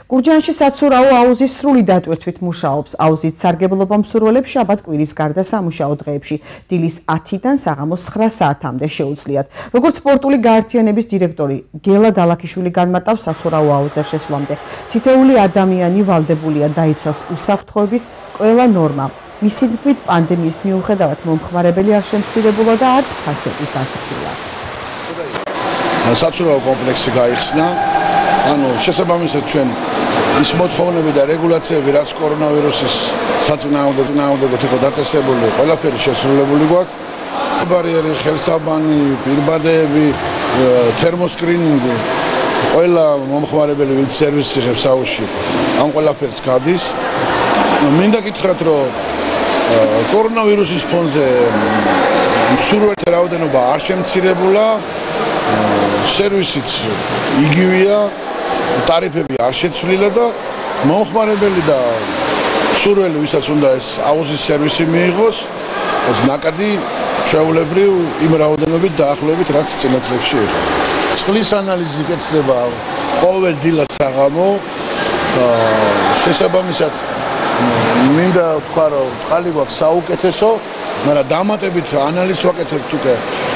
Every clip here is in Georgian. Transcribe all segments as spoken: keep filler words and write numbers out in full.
გურჯაანში საცურაო აუზის სრული დატვირთვით მუშაობს. აუზით სარგებლობა მსურველებს შაბათ-კვირის გარდა სამუშაო დღეებში დილის ათიდან საღამოს ცხრა საათამდე შეუძლიათ. როგორც სპორტული გაერთიანების დირექტორი გელა დალაკიშვილი განმარტავს საცურაო აუზზე შესვლამდე. თითოეული ადამიანი ვალდებულია დაიცვას უსაფრთხოების ყველა ნორმა. მისი თქმით პანდემიის მიუხედავად მომხმარებელი არ შემცირებულა და არც ფასებით დასახულა. საცურაო კომპლექსი გაიხსნა. ანუ შესაბამისად ჩვენ ის მოთხოვნები და რეგულაციები, რაც კორონავირუსის საწინააღმდეგოდ იყო დაწესებული, ყველაფერი შესრულებული გვაქვს. ბარიერი, ხელსაბანი, პირბადეები, თერმოსკრინინგი, ყველა მომხმარებელი ვინც სერვისს იღებს აუზში, ამ ყველაფერს გადის. მინდა გითხრათ, რომ კორონავირუსის ფონზე მსურველთა რაოდენობა არ შემცირებულა, სერვისიც იგივეა, ტარიფები არ შეცვლილა და მომხმარებელი და მსურველი, ვისაც უნდა ეს აუზის სერვისი მიიღოს, ეს ნაკადი ჩვეულებრივ იმ რაოდენობით დაახლოებით, რაც წინა წლებში იყო. წყლის ანალიზი კეთდება ყოველ დილას საღამო. შესაბამისად მინდა ვთქვა, რომ წყალი გვაქვს საუკეთესო, მაგრამ დამატებით ანალიზს ვაკეთებთ უკვე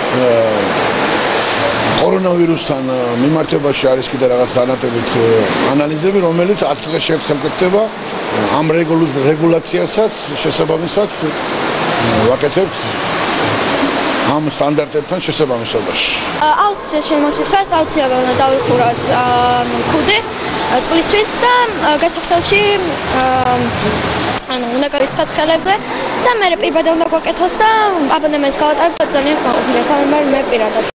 კორონავირუსთან მიმართებაში არის კიდე რაღაც დამატებით ანალიზები, რომელიც ათ დღეს შეერთხელ კეთდება. ამ რეგულაციასაც შესაბამისად ვაკეთებთ ამ სტანდარტებთან შესაბამისობაში. აუზზე შემოსისვას აუცილებლად უნდა დავიხუროთ ქუდი წყლისთვის და გასახდელში ანუ უნდა გავისხათ ხელებზე და მე პირბადე უნდა გვაკეთოს და აბონემენტს გავატარებთ ძალიან კმაყოფილი ხარ მე პირადად.